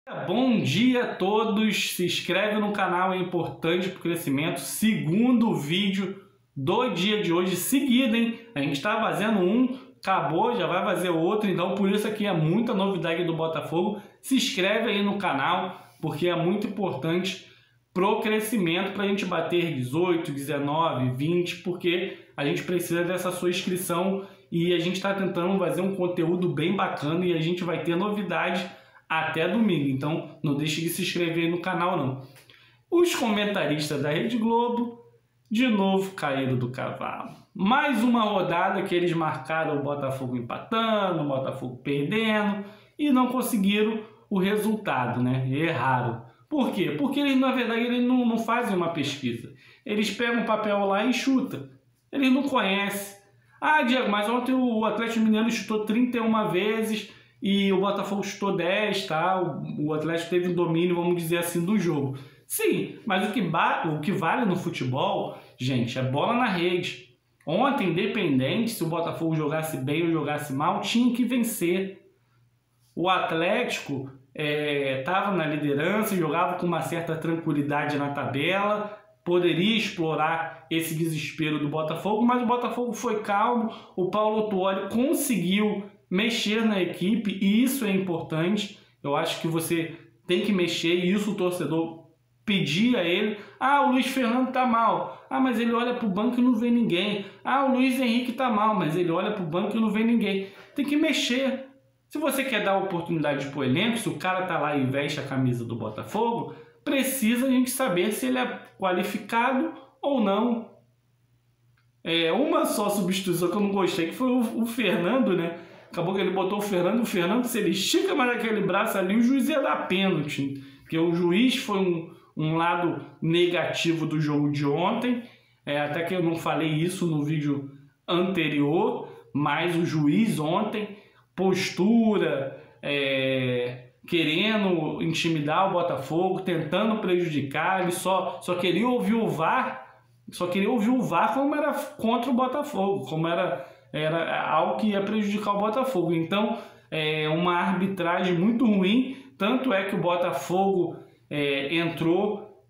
Bom dia a todos, se inscreve no canal, é importante para o crescimento. Segundo vídeo do dia de hoje seguido, hein? A gente está fazendo um, acabou, já vai fazer outro, então por isso aqui é muita novidade do Botafogo. Se inscreve aí no canal, porque é muito importante pro crescimento, para a gente bater 18, 19, 20, porque a gente precisa dessa sua inscrição e a gente está tentando fazer um conteúdo bem bacana e a gente vai ter novidades até domingo, então não deixe de se inscrever no canal não. Os comentaristas da Rede Globo de novo caíram do cavalo. Mais uma rodada que eles marcaram o Botafogo empatando, o Botafogo perdendo e não conseguiram o resultado, né? Erraram. Por quê? Porque eles, na verdade, eles não fazem uma pesquisa. Eles pegam o papel lá e chutam. Eles não conhecem. Ah, Diego, mas ontem o Atlético Mineiro chutou 31 vezes e o Botafogo chutou 10, tá? O Atlético teve um domínio, vamos dizer assim, do jogo. Sim, mas o que vale no futebol, gente, é bola na rede. Ontem, independente se o Botafogo jogasse bem ou jogasse mal, tinha que vencer. O Atlético estava na liderança, jogava com uma certa tranquilidade na tabela, poderia explorar esse desespero do Botafogo, mas o Botafogo foi calmo, o Paulo Autuori conseguiu mexer na equipe e isso é importante. Eu acho que você tem que mexer e isso o torcedor pedia a ele. Ah, o Luiz Fernando tá mal. Ah, mas ele olha pro banco e não vê ninguém. Ah, o Luiz Henrique tá mal, mas ele olha pro banco e não vê ninguém. Tem que mexer. Se você quer dar oportunidade pro elenco, se o cara tá lá e veste a camisa do Botafogo, precisa a gente saber se ele é qualificado ou não. Uma só substituição que eu não gostei, que foi o Fernando, né? Acabou que ele botou o Fernando, se ele estica mais aquele braço ali, o juiz ia dar pênalti. Porque o juiz foi um lado negativo do jogo de ontem. Até que eu não falei isso no vídeo anterior, mas o juiz ontem, postura, querendo intimidar o Botafogo, tentando prejudicar, ele só queria ouvir o VAR, como era contra o Botafogo, como era algo que ia prejudicar o Botafogo. Então, uma arbitragem muito ruim, tanto é que o Botafogo entrou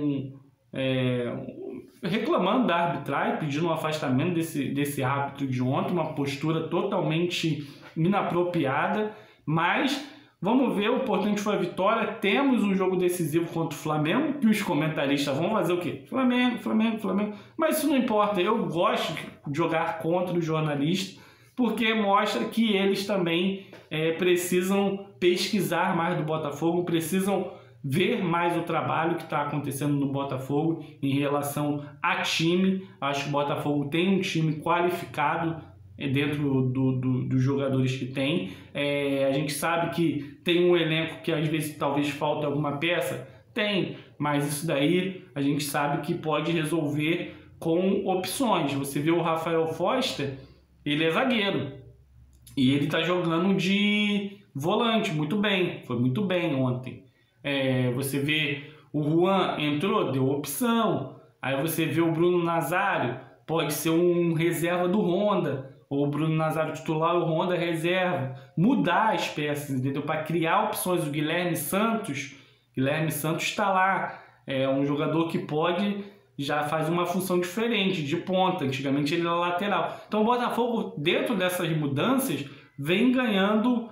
reclamando da arbitragem, pedindo um afastamento desse árbitro de ontem, uma postura totalmente inapropriada, mas vamos ver, o importante foi a vitória. Temos um jogo decisivo contra o Flamengo, que os comentaristas vão fazer o quê? Flamengo, mas isso não importa, eu gosto de jogar contra os jornalistas, porque mostra que eles também precisam pesquisar mais do Botafogo, precisam ver mais o trabalho que está acontecendo no Botafogo em relação a time. Acho que o Botafogo tem um time qualificado dentro dos jogadores que tem. A gente sabe que tem um elenco que às vezes talvez falte alguma peça, tem, mas isso daí a gente sabe que pode resolver com opções. Você vê o Rafael Foster, ele é zagueiro e ele está jogando de volante muito bem, foi muito bem ontem. Você vê o Juan entrou, deu opção. Aí você vê o Bruno Nazário, pode ser um reserva do Honda, ou o Bruno Nazário titular e o Honda reserva. Mudar as peças, entendeu? Para criar opções. O Guilherme Santos está lá. É um jogador que já faz uma função diferente, de ponta. Antigamente ele era lateral. Então o Botafogo, dentro dessas mudanças, vem ganhando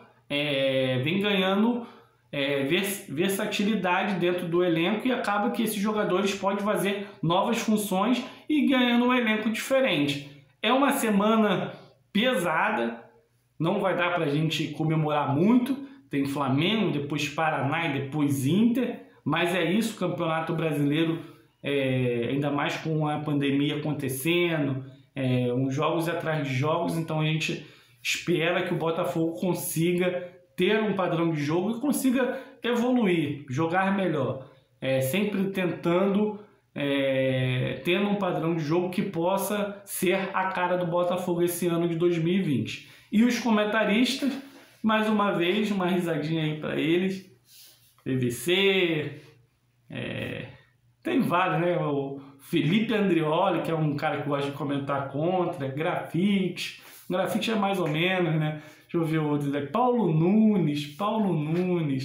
versatilidade dentro do elenco e acaba que esses jogadores podem fazer novas funções e ganhando um elenco diferente. É uma semana pesada, não vai dar para a gente comemorar muito. Tem Flamengo, depois Paraná e depois Inter, mas é isso, o Campeonato Brasileiro, ainda mais com a pandemia acontecendo, uns jogos atrás de jogos, então a gente espera que o Botafogo consiga ter um padrão de jogo e consiga evoluir, jogar melhor, sempre tentando, tendo um padrão de jogo que possa ser a cara do Botafogo esse ano de 2020. E os comentaristas, mais uma vez, uma risadinha aí para eles, PVC, tem vários, né? O Felipe Andrioli, que é um cara que gosta de comentar contra, Grafite é mais ou menos, né? Deixa eu ver outros aqui. Paulo Nunes.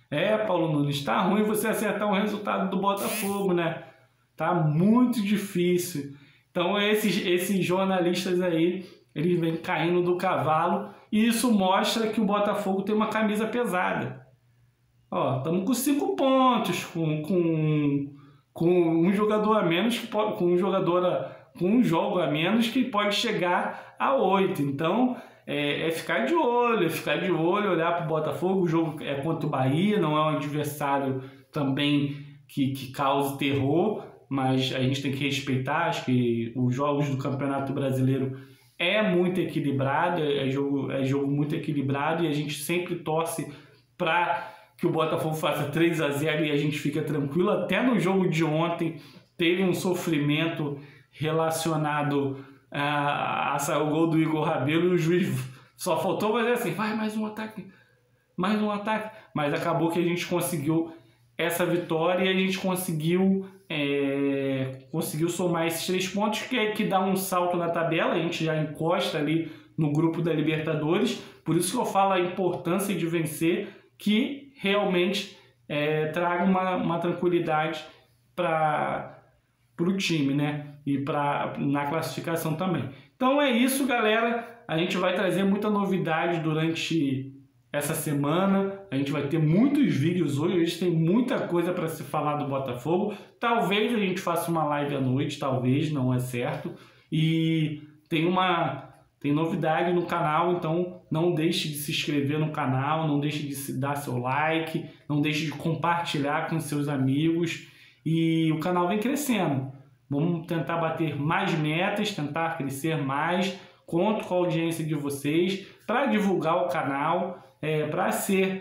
Paulo Nunes, tá ruim você acertar um resultado do Botafogo, né? Tá muito difícil. Então esses jornalistas aí, eles vêm caindo do cavalo e isso mostra que o Botafogo tem uma camisa pesada. Ó, estamos com 5 pontos, com um jogador a menos, com um jogo a menos que pode chegar a 8. Então ficar de olho, olhar para o Botafogo. O jogo é contra o Bahia, não é um adversário também que cause terror, mas a gente tem que respeitar. Acho que os jogos do Campeonato Brasileiro é muito equilibrado, é jogo muito equilibrado e a gente sempre torce para que o Botafogo faça 3-0 e a gente fica tranquilo. Até no jogo de ontem teve um sofrimento relacionado a sair o gol do Igor Rabelo e o juiz só faltou fazer assim, vai mais um ataque, mas acabou que a gente conseguiu essa vitória e a gente conseguiu somar esses 3 pontos que dá um salto na tabela. A gente já encosta ali no grupo da Libertadores, por isso que eu falo a importância de vencer, que realmente traga uma tranquilidade para o time, né? E na classificação também. Então é isso, galera. A gente vai trazer muita novidade durante essa semana. A gente vai ter muitos vídeos hoje. Hoje tem muita coisa para se falar do Botafogo. Talvez a gente faça uma live à noite, talvez, não é certo. E tem novidade no canal, então não deixe de se inscrever no canal, não deixe de dar seu like, não deixe de compartilhar com seus amigos. E o canal vem crescendo. Vamos tentar bater mais metas, tentar crescer mais. Conto com a audiência de vocês para divulgar o canal, para ser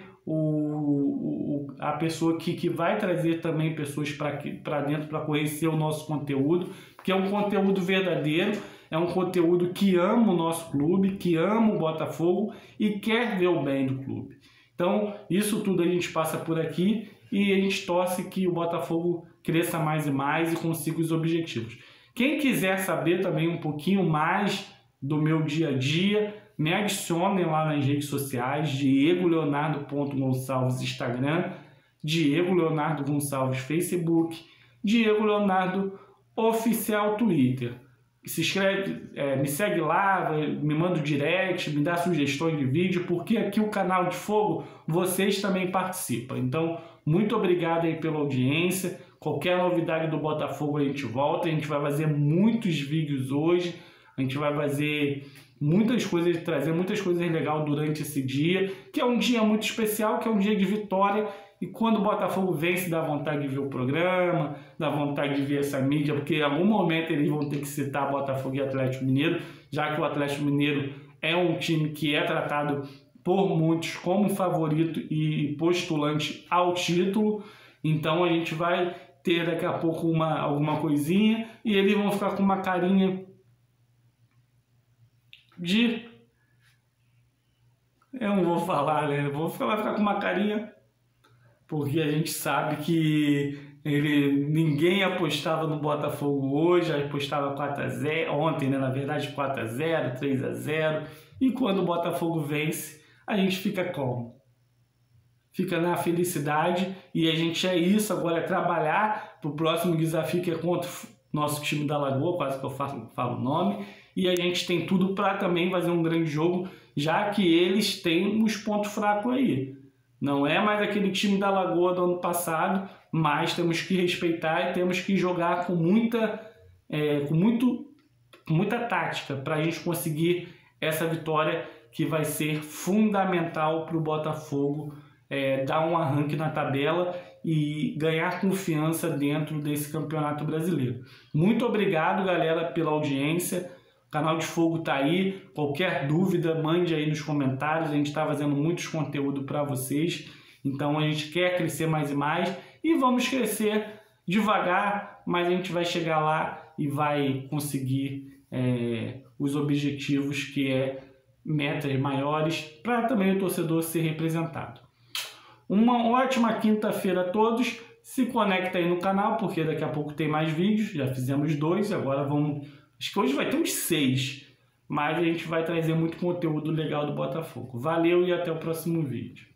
a pessoa que vai trazer também pessoas para dentro para conhecer o nosso conteúdo, porque é um conteúdo verdadeiro, é um conteúdo que ama o nosso clube, que ama o Botafogo e quer ver o bem do clube. Então, isso tudo a gente passa por aqui e a gente torce que o Botafogo cresça mais e mais e consiga os objetivos. Quem quiser saber também um pouquinho mais do meu dia a dia, me adicionem lá nas redes sociais, DiegoLeonardo.Gonçalves Instagram, Diego Leonardo Gonçalves Facebook, Diego Leonardo Oficial Twitter. Se inscreve, me segue lá, me manda um direct, me dá sugestões de vídeo, porque aqui o canal de Fogo vocês também participam. Então, muito obrigado aí pela audiência. Qualquer novidade do Botafogo a gente volta, a gente vai fazer muitos vídeos hoje, a gente vai fazer muitas coisas, trazer muitas coisas legais durante esse dia, que é um dia muito especial, que é um dia de vitória. E quando o Botafogo vence, dá vontade de ver o programa, dá vontade de ver essa mídia, porque em algum momento eles vão ter que citar Botafogo e Atlético Mineiro, já que o Atlético Mineiro é um time que é tratado por muitos como favorito e postulante ao título. Então a gente vai ter daqui a pouco alguma coisinha e eles vão ficar com uma carinha de... Eu não vou falar, né? Vai ficar com uma carinha... porque a gente sabe que ninguém apostava no Botafogo hoje, apostava 4-0, ontem, né, na verdade 4-0, 3-0, e quando o Botafogo vence, a gente fica como? Fica na felicidade, e a gente isso, agora é trabalhar para o próximo desafio que é contra o nosso time da Lagoa, quase que eu falo o nome, e a gente tem tudo para também fazer um grande jogo, já que eles têm uns pontos fracos aí. Não é mais aquele time da Lagoa do ano passado, mas temos que respeitar e temos que jogar com muita tática para a gente conseguir essa vitória que vai ser fundamental para o Botafogo dar um arranque na tabela e ganhar confiança dentro desse Campeonato Brasileiro. Muito obrigado, galera, pela audiência. O canal de Fogo tá aí, qualquer dúvida mande aí nos comentários, a gente está fazendo muitos conteúdo para vocês, então a gente quer crescer mais e mais e vamos crescer devagar, mas a gente vai chegar lá e vai conseguir os objetivos que é metas maiores para também o torcedor ser representado. Uma ótima quinta-feira a todos, se conecta aí no canal porque daqui a pouco tem mais vídeos, já fizemos 2, agora vamos... Acho que hoje vai ter uns 6, mas a gente vai trazer muito conteúdo legal do Botafogo. Valeu e até o próximo vídeo.